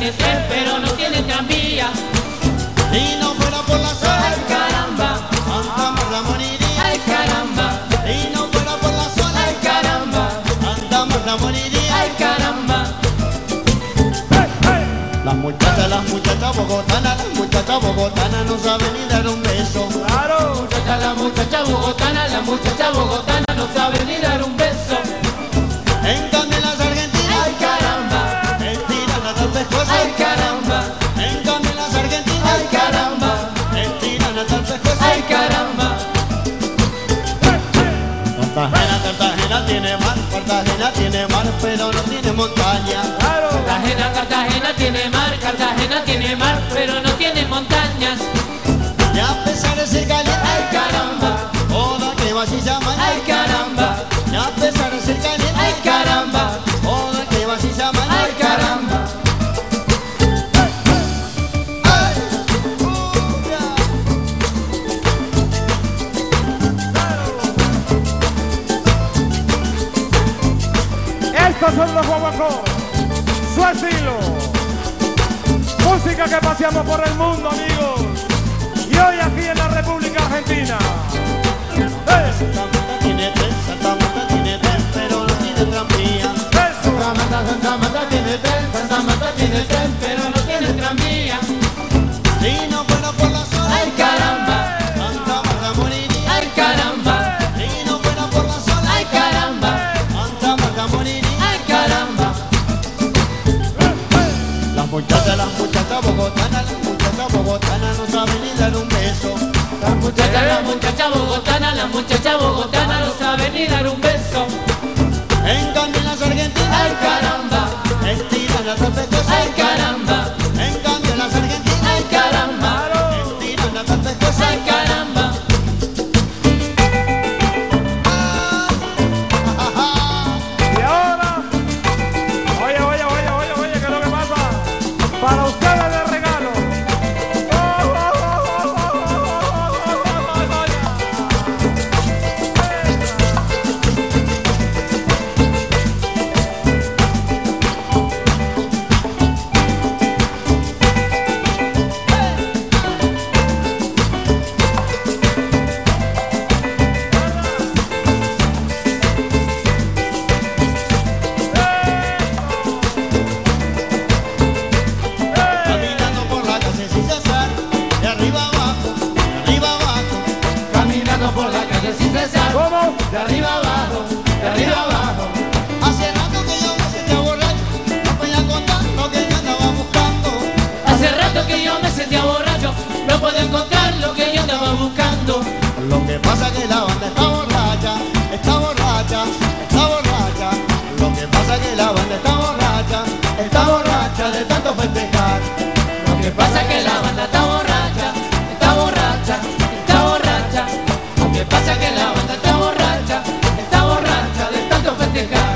tiene tren, pero no tiene tranvía. Si no fuera por la sola, Ay caramba, Santa Marta moriría. ay caramba, Si no fuera por la sola, ay caramba, Santa Marta moriría. ay caramba. Las muchachas bogotanas no saben ni dar un beso. La muchacha bogotana no sabe ni dar un beso. En cambio las argentinas, Ay caramba, estiran hasta el pescuezo. ay caramba, En cambio las argentinas, ay caramba, estiran hasta el pescuezo. ay caramba. Cartagena tiene mar, pero no tiene montaña. Cartagena tiene mar, pero no tiene montañas. Y a pesar de ser caliente, Ay caramba, toda que va así llama. ay caramba, Y a pesar de ser caliente, ay caramba, toda que va así llama. ay caramba. Estos son los guaguancós, su estilo. Música que paseamos por el mundo, amigos. Y hoy aquí en la República Argentina. Santa Marta tiene tren, pero no tiene tranvía. Santa Marta tiene tren, pero no tiene tranvía. Si no fuera por la sola, Ay caramba, Santa Marta moriría. ay caramba, Si no fuera por la sola, ay caramba, Santa Marta moriría. ay caramba. Las muchachas bogotanas no saben ni dar un beso. La muchacha bogotana no sabe ni dar un beso. En cambio las argentinas, Ay caramba, estiran hasta el pescuezo. ay caramba, En cambio las argentinas, ay caramba, estiran hasta el pescuezo. ay caramba. Y ahora, oye, ¿qué es lo que pasa? Para ustedes de regalo. Caminando por la calle sin cesar, de arriba abajo, Caminando por la calle sin cesar. ¿Cómo? De arriba abajo, de arriba abajo. hace rato que yo me sentía borracho, no podía contar lo que yo andaba buscando. Hace rato que yo me sentía borracho, no puedo encontrar lo que yo andaba buscando. Lo que pasa es que la banda está borracha, está borracha, está borracha. Lo que pasa es que la banda está borracha de tanto festejar. Lo que pasa es que la banda está borracha, está borracha, está borracha. Lo que pasa es que la banda está borracha de tanto festejar.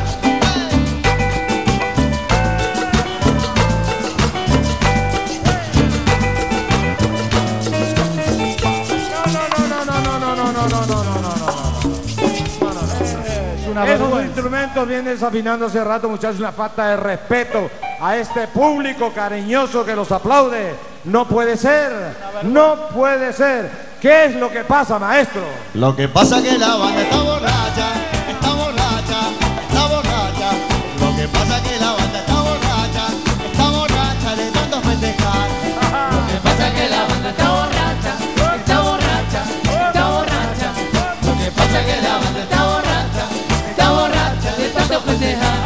Esos instrumentos vienen desafinando hace rato, muchachos, una falta de respeto a este público cariñoso que los aplaude. No puede ser, no puede ser. ¿Qué es lo que pasa, maestro? Lo que pasa es que la banda está borracha, está borracha, está borracha. Lo que pasa es que la banda está borracha de tanto festejar. Lo que pasa es que la banda está borracha, está borracha, está borracha. Lo que pasa es que la banda está borracha de tanto festejar.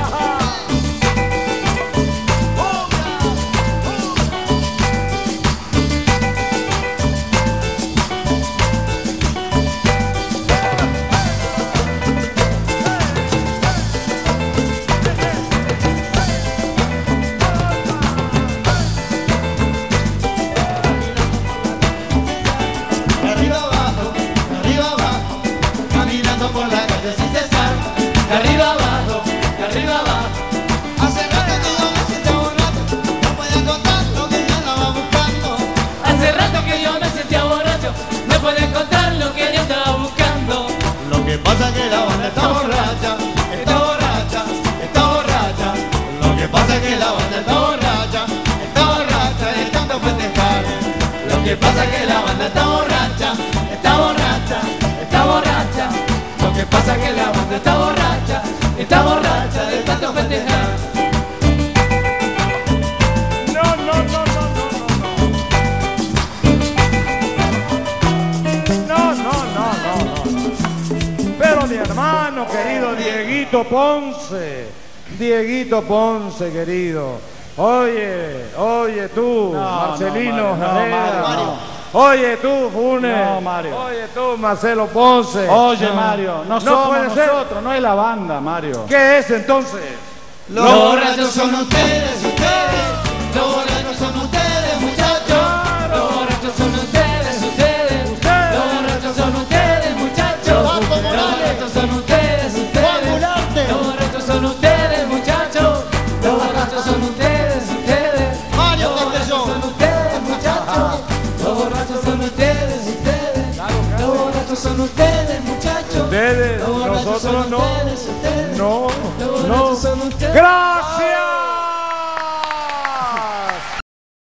pasa que la banda está borracha, está borracha, está borracha. Lo que pasa es que la banda está borracha, está que pasa es que la banda está borracha, está borracha, está borracha. Lo que pasa es que la banda está borracha de tanto festejar. Pero mi hermano querido Dieguito Ponce, querido. Oye tú, Marcelino Herrera. Oye tú, Funes. No, Mario. Oye tú, Marcelo Ponce. Oye, Mario, no somos puede ser. nosotros, no es la banda, Mario. ¿Qué es entonces? Los borrachos son ustedes. Los borrachos son ustedes, muchachos. Los borrachos son ustedes. Los borrachos son ustedes, muchachos. Los borrachos son ustedes. Los borrachos son ustedes, muchachos. Los borrachos son ustedes. Mario Los borrachos son ustedes, muchachos. Los borrachos son ustedes. Los borrachos son ustedes, muchachos. Ustedes, Los borrachos nosotros son no. ustedes. No, Los no. borrachos son ustedes. Gracias.